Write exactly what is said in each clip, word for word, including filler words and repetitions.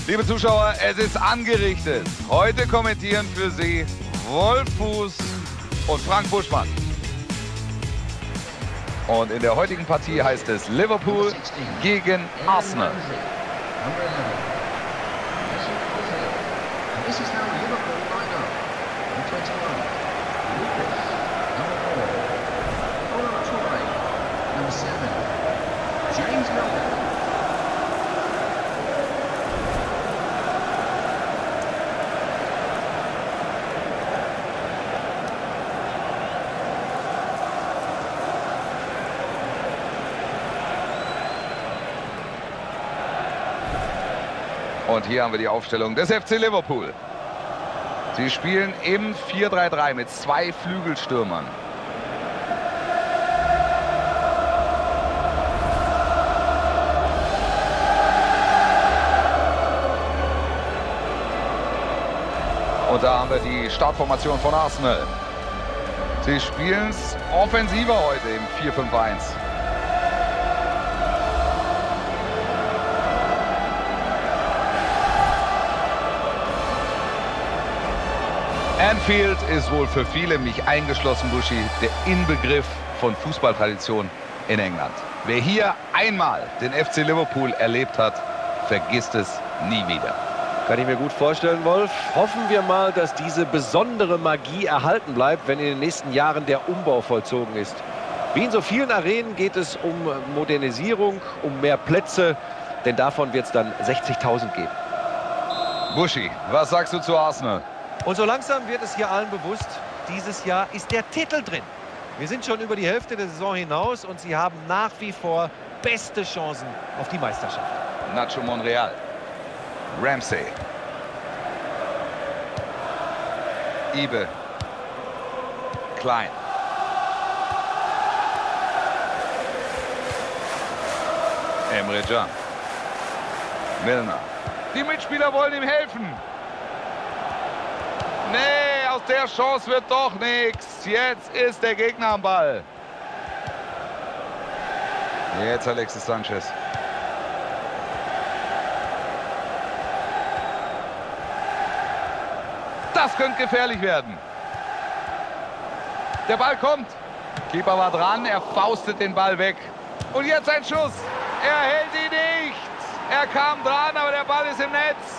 Liebe Zuschauer, es ist angerichtet. Heute kommentieren für Sie Wolf Fuß und Frank Buschmann. Und in der heutigen Partie heißt es Liverpool gegen Arsenal. Und hier haben wir die Aufstellung des F C Liverpool. Sie spielen im vier drei drei mit zwei Flügelstürmern. Und da haben wir die Startformation von Arsenal. Sie spielen es offensiver heute im vier fünf eins. Anfield ist wohl für viele, mich eingeschlossen, Buschi, der Inbegriff von Fußballtradition in England. Wer hier einmal den F C Liverpool erlebt hat, vergisst es nie wieder. Kann ich mir gut vorstellen, Wolf. Hoffen wir mal, dass diese besondere Magie erhalten bleibt, wenn in den nächsten Jahren der Umbau vollzogen ist. Wie in so vielen Arenen geht es um Modernisierung, um mehr Plätze, denn davon wird es dann sechzigtausend geben. Buschi, was sagst du zu Arsenal? Und so langsam wird es hier allen bewusst, dieses Jahr ist der Titel drin. Wir sind schon über die Hälfte der Saison hinaus und sie haben nach wie vor beste Chancen auf die Meisterschaft. Nacho Monreal. Ramsey. Ibe. Klein. Emre Can. Milner. Die Mitspieler wollen ihm helfen. Nee, aus der Chance wird doch nichts. Jetzt ist der Gegner am Ball. Jetzt Alexis Sanchez. Das könnte gefährlich werden. Der Ball kommt. Keeper war dran, er faustet den Ball weg. Und jetzt ein Schuss. Er hält ihn nicht. Er kam dran, aber der Ball ist im Netz.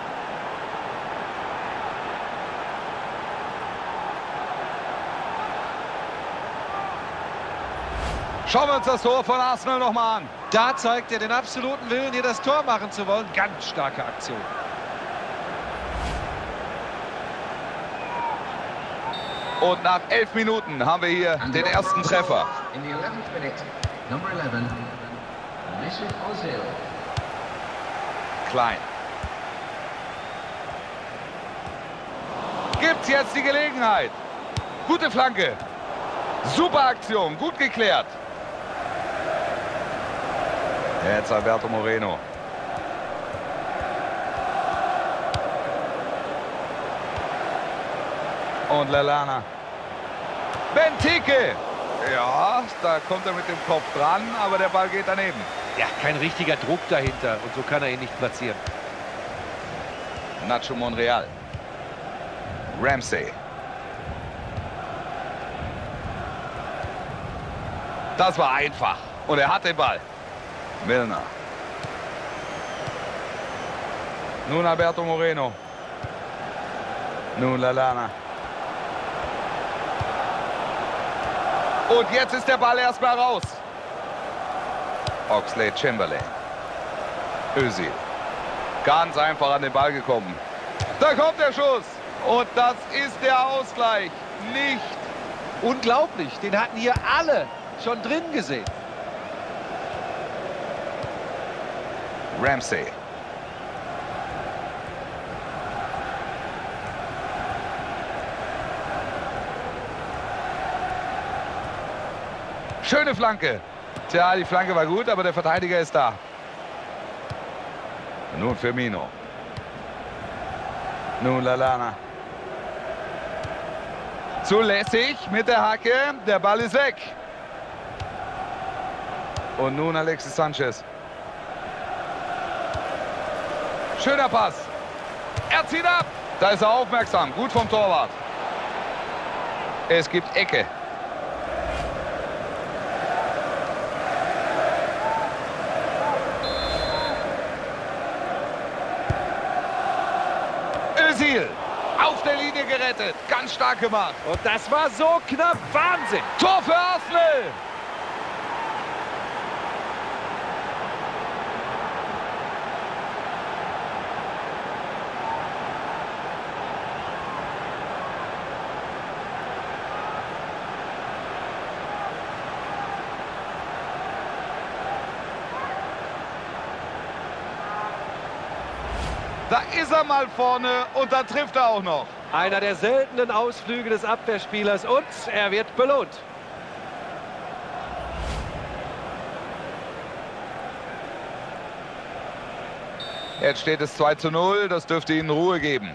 Schauen wir uns das Tor von Arsenal nochmal an. Da zeigt er den absoluten Willen, hier das Tor machen zu wollen. Ganz starke Aktion. Und nach elf Minuten haben wir hier den ersten Treffer. Klein. Gibt's jetzt die Gelegenheit. Gute Flanke. Super Aktion, gut geklärt. Jetzt Alberto Moreno. Und Lallana. Benteke. Ja, da kommt er mit dem Kopf dran, aber der Ball geht daneben. Ja, kein richtiger Druck dahinter und so kann er ihn nicht platzieren. Nacho Monreal. Ramsey. Das war einfach. Und er hat den Ball. Milner. Nun Alberto Moreno. Nun Lallana. Und jetzt ist der Ball erstmal raus. Oxlade-Chamberlain. Özil. Ganz einfach an den Ball gekommen. Da kommt der Schuss. Und das ist der Ausgleich. Nicht. Unglaublich. Den hatten hier alle schon drin gesehen. Ramsey. Schöne Flanke. Tja, die Flanke war gut, aber der Verteidiger ist da. Nun Firmino. Nun Lallana. Zulässig mit der Hacke. Der Ball ist weg. Und nun Alexis Sanchez. Schöner Pass. Er zieht ab. Da ist er aufmerksam. Gut vom Torwart. Es gibt Ecke. Özil. Auf der Linie gerettet. Ganz stark gemacht. Und das war so knapp. Wahnsinn. Tor für Arsenal. Da ist er mal vorne und da trifft er auch noch. Einer der seltenen Ausflüge des Abwehrspielers und er wird belohnt. Jetzt steht es zwei zu null, das dürfte ihnen Ruhe geben.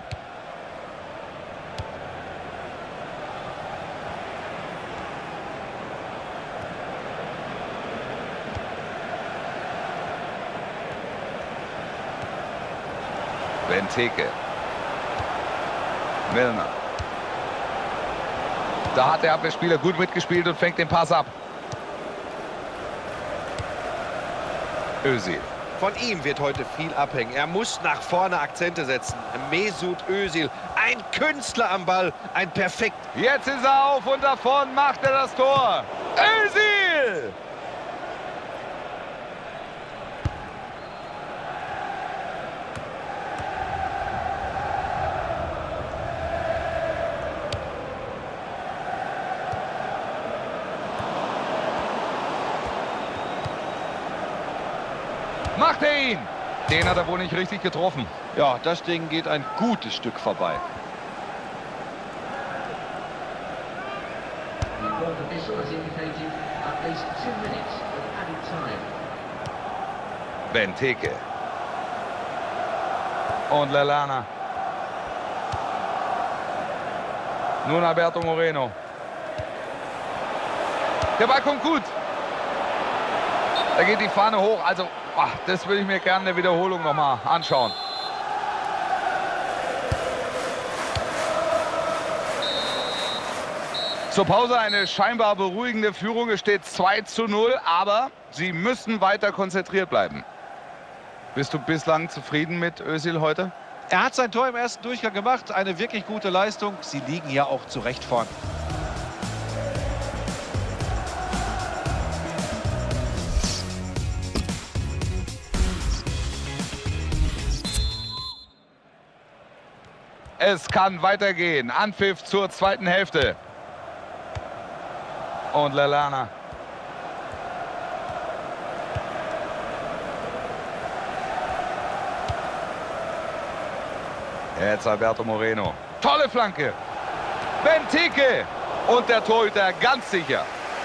Benteke. Milner. Da hat der Abwehrspieler gut mitgespielt und fängt den Pass ab. Özil. Von ihm wird heute viel abhängen. Er muss nach vorne Akzente setzen. Mesut Özil, ein Künstler am Ball, ein perfekt. Jetzt ist er auf und davon macht er das Tor. Özil! Macht er ihn! Den hat er wohl nicht richtig getroffen. Ja, das Ding geht ein gutes Stück vorbei. Benteke. Und Lallana. Nun Alberto Moreno. Der Ball kommt gut. Da geht die Fahne hoch. Also, ach, das würde ich mir gerne in der Wiederholung noch mal anschauen. Zur Pause eine scheinbar beruhigende Führung. Es steht zwei zu null, aber sie müssen weiter konzentriert bleiben. Bist du bislang zufrieden mit Özil heute? Er hat sein Tor im ersten Durchgang gemacht. Eine wirklich gute Leistung. Sie liegen ja auch zu Recht vorn. Es kann weitergehen. Anpfiff zur zweiten Hälfte. Und Lallana. Jetzt Alberto Moreno. Tolle Flanke. Benteke. Und der Torhüter ganz sicher.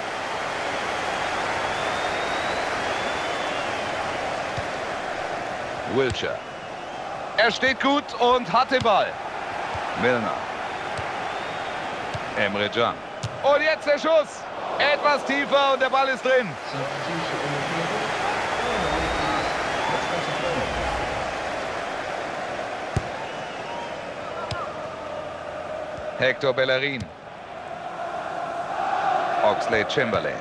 Wilshere. Er steht gut und hat den Ball. Milner. Emre Can. Und jetzt der Schuss. Etwas tiefer und der Ball ist drin. Hector Bellerin. Oxlade-Chamberlain.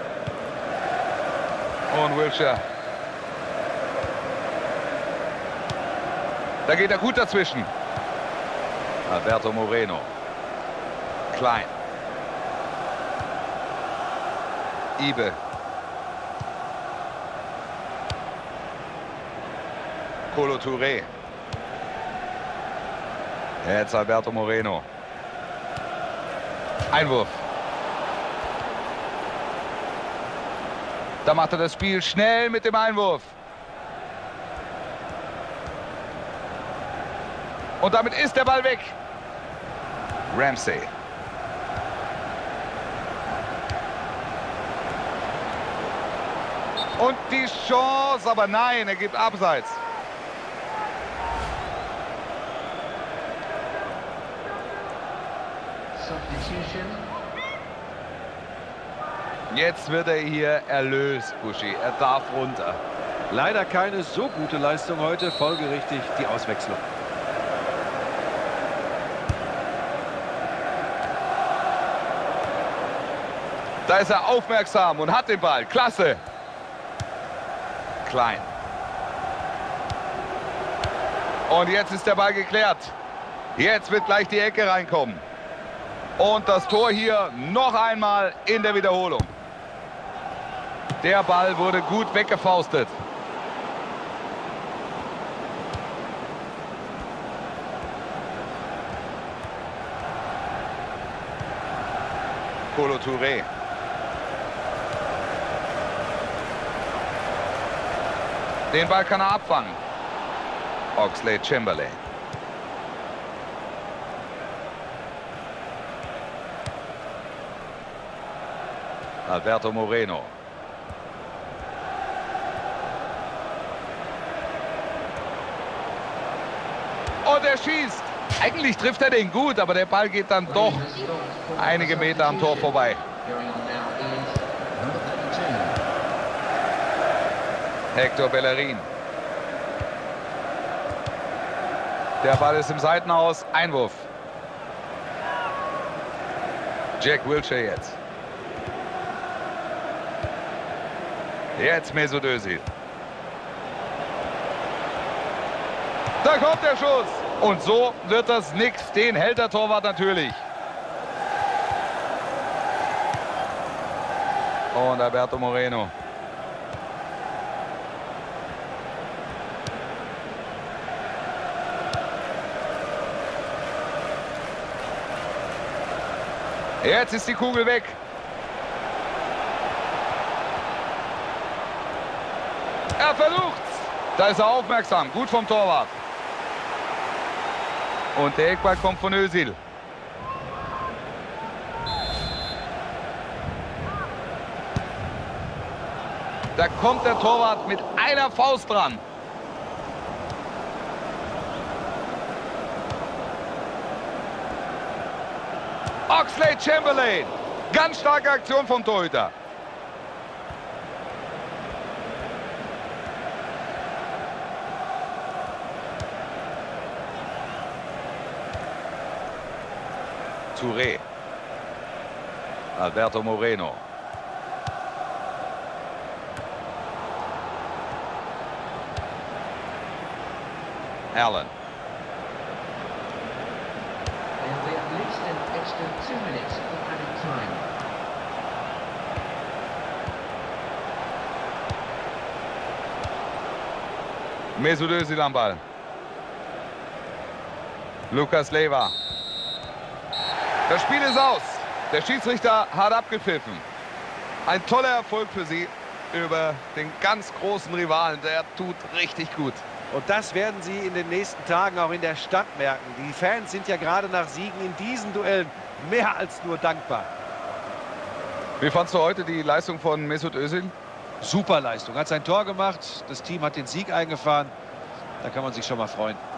Und Wilshere. Da geht er gut dazwischen. Alberto Moreno. Klein. Ibe. Kolo Touré. Jetzt Alberto Moreno. Einwurf. Da macht er das Spiel schnell mit dem Einwurf. Und damit ist der Ball weg. Ramsey. Und die Chance, aber nein, er gibt abseits. Substitution. Jetzt wird er hier erlöst, Buschi. Er darf runter. Leider keine so gute Leistung heute, folgerichtig die Auswechslung. Da ist er aufmerksam und hat den Ball. Klasse. Klein. Und jetzt ist der Ball geklärt. Jetzt wird gleich die Ecke reinkommen. Und das Tor hier noch einmal in der Wiederholung. Der Ball wurde gut weggefaustet. Kolo Touré. Den Ball kann er abfangen. Oxlade-Chamberlain. Alberto Moreno. Und er schießt. Eigentlich trifft er den gut, aber der Ball geht dann doch einige Meter am Tor vorbei. Hector Bellerin. Der Ball ist im Seitenhaus. Einwurf. Jack Wilshere jetzt. Jetzt Mesut Özil. Da kommt der Schuss. Und so wird das nix. Den hält der Torwart natürlich. Und Alberto Moreno. Jetzt ist die Kugel weg. Er versucht's. Da ist er aufmerksam. Gut vom Torwart. Und der Eckball kommt von Özil. Da kommt der Torwart mit einer Faust dran. Oxlade-Chamberlain. Ganz starke Aktion vom Torhüter. Touré. Alberto Moreno. Allen. Mesut Özil am Ball. Lukas Leiva. Das Spiel ist aus. Der Schiedsrichter hat abgepfiffen. Ein toller Erfolg für sie über den ganz großen Rivalen. Der tut richtig gut. Und das werden sie in den nächsten Tagen auch in der Stadt merken. Die Fans sind ja gerade nach Siegen in diesen Duellen mehr als nur dankbar. Wie fandst du heute die Leistung von Mesut Özil? Super Leistung. Hat sein Tor gemacht. Das Team hat den Sieg eingefahren. Da kann man sich schon mal freuen.